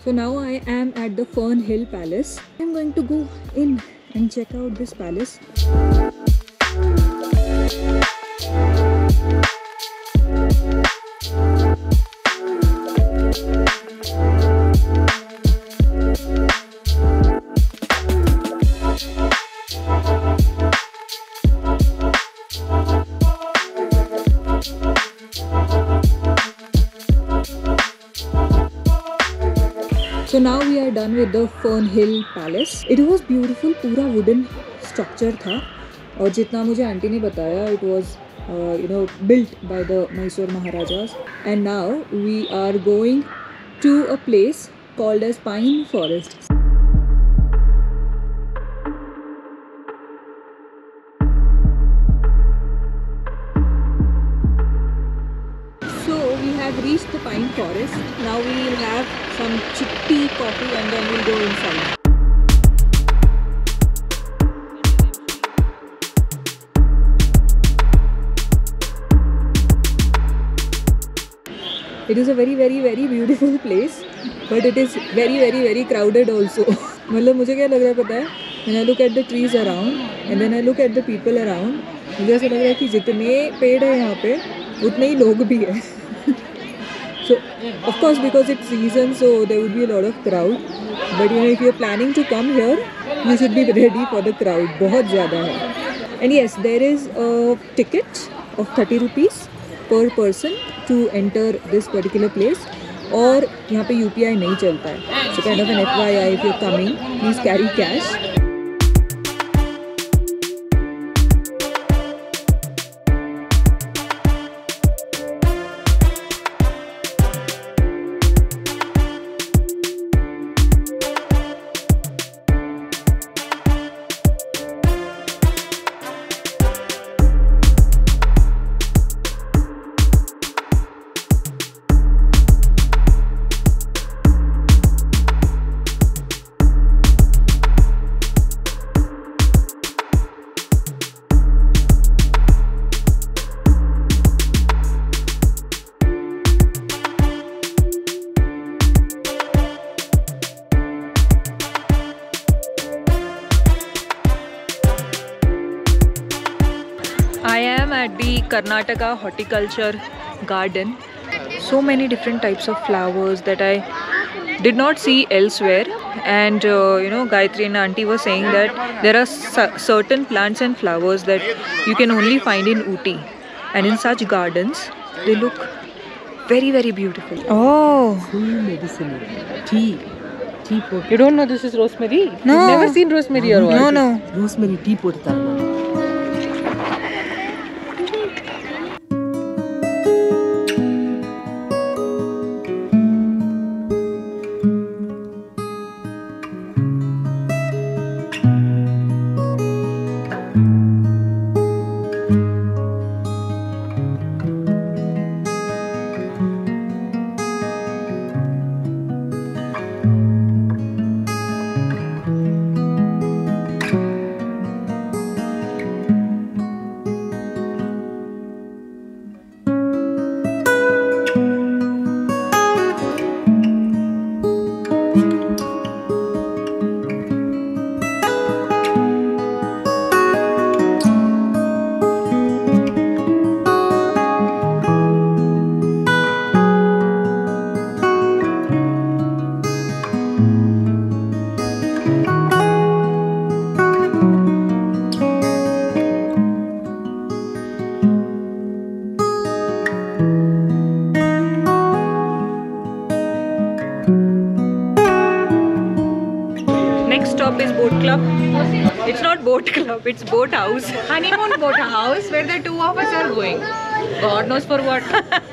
So now I am at the Fern Hill Palace. I'm going to go in and check out this palace. So now we are done with the Fern Hill Palace. It was beautiful, पूरा wooden structure था और जितना मुझे aunty ने बताया it was built by the Mysore Maharajas. And now we are going to a place called as Pine Forest. So we have reached the Pine Forest. Now we will have some tea, coffee, and then we'll go inside. It is a very beautiful place, but it is very crowded also. मतलब मुझे क्या लग रहा है पता है? When I look at the trees around and then I look at the people around, मुझे ऐसा लग रहा है कि जितने पेड़ हैं यहाँ पे उतने ही लोग भी हैं. So of course because it's season, so there would be a lot of crowd. But if you're planning to come here, you should be ready for the crowd. बहुत ज़्यादा है. And yes, there is a ticket of 30 rupees per person to enter this particular place. और यहाँ पे UPI नहीं चलता है. So kind of an FYI, if you're coming, please carry cash. I am at the Karnataka Horticulture Garden. So many different types of flowers that I did not see elsewhere. And Gayatri and Auntie were saying that there are certain plants and flowers that you can only find in Ooty. And in such gardens, they look very beautiful. Oh! Full medicinal. Tea. You don't know this is rosemary? No. You've never seen rosemary or what? No. Rosemary tea pottal. Stop is boat club. It's not boat club, it's boat house. Honeymoon boat house where the two of us are going. God knows for what.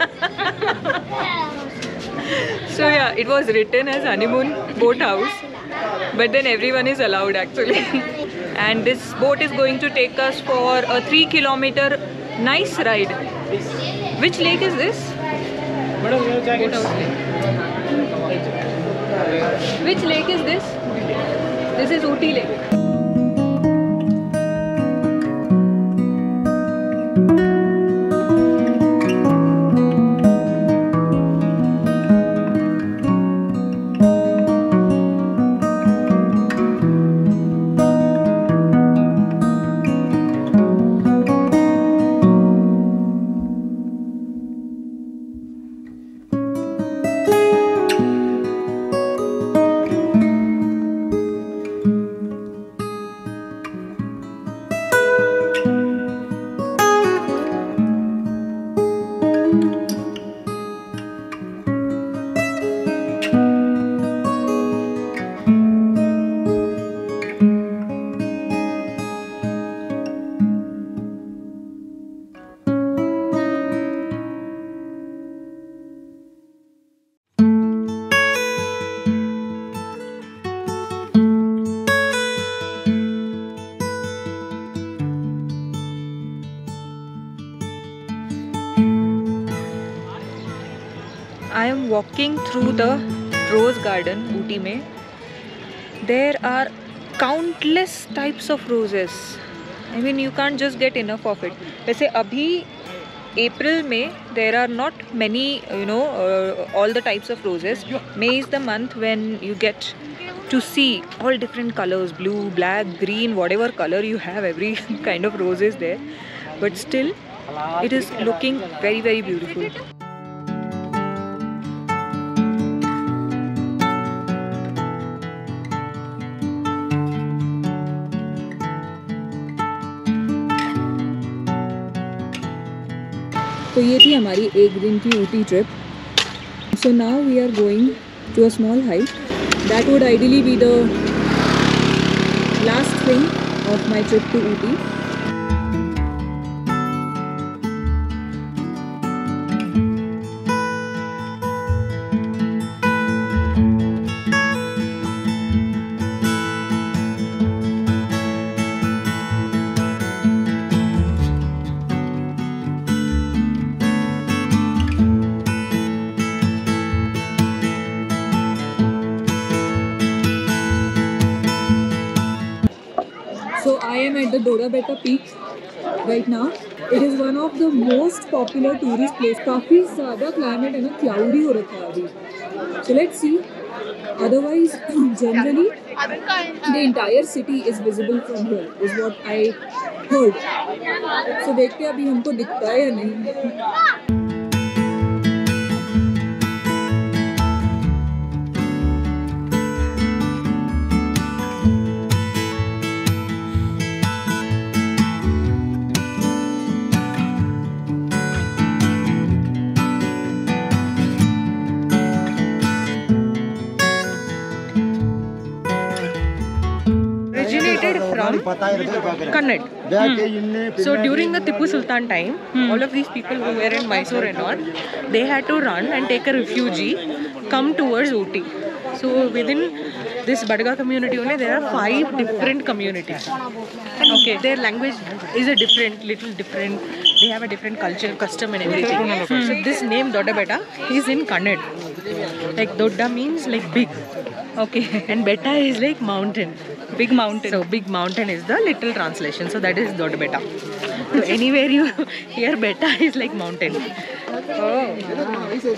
So yeah, it was written as honeymoon boat house, but then everyone is allowed actually. And this boat is going to take us for a 3-kilometer nice ride. Which lake is this? Boat house lake. Which lake is this? This is Ooty Lake. I am walking through the rose garden, Ooty में. There are countless types of roses. I mean, you can't just get enough of it. वैसे अभी April में there are not many, all the types of roses. May is the month when you get to see all different colors, blue, black, green, whatever color you have, every kind of roses there. But still, it is looking very, very beautiful. तो ये थी हमारी एक दिन की Ooty trip. So now we are going to a small hike. That would ideally be the last thing of my trip to Ooty. So I am at the Dorabetta Peak right now. It is one of the most popular tourist place. काफी ज़्यादा climate है ना, cloudy हो रखा है अभी. So let's see. Otherwise, generally the entire city is visible from here. Is what I heard. So देखते हैं अभी हमको दिखता है या नहीं. From Kannada. So during the Tipu Sultan time, all of these people who were in Mysore and all, they had to run and take a refugee, come towards Ooty. So within this Badga community only, there are 5 different communities. Okay, their language is a little different. They have a different culture, custom and everything. So this name Dodabetta is in Kannada. Like Dodda means like big. Okay, and Betta is like mountain. Big mountain. So big mountain is the literal translation. So that is Dodabetta. So anywhere you hear Betta is like mountain. Oh.